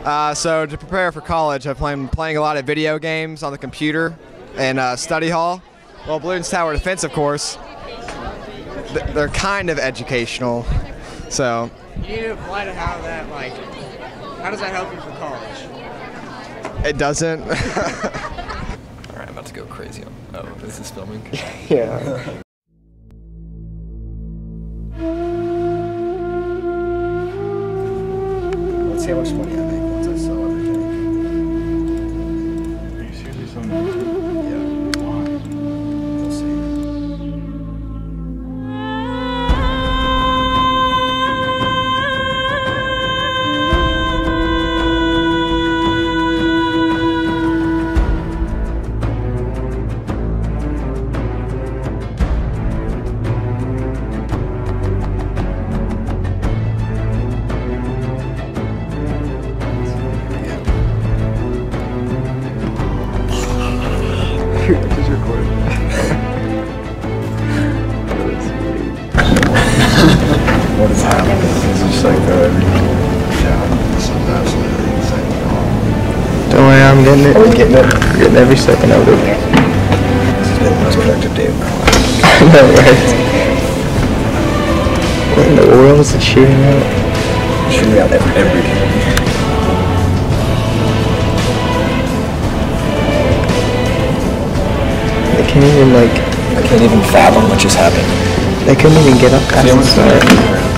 So to prepare for college, I've been playing a lot of video games on the computer and study hall. Well, Balloons Tower Defense, of course, they're kind of educational. So you need to apply to how that, like, how does that help you for college? It doesn't. Alright, I'm about to go crazy. Oh, is this filming? Yeah. Let's see how much money I make once I sell everything. Are you seriously selling YouTube? Yeah. Why? We'll see. Just recording. What is happening? It's just like yeah, this is absolutely insane. Don't worry, I'm getting it. Are we getting it? Getting every second of it. This has been the most productive day of my life. I know, right? What in the world is it shooting out? Shooting out every day. They can't even, like... I can't even fathom what just happened. They couldn't even get up past the start.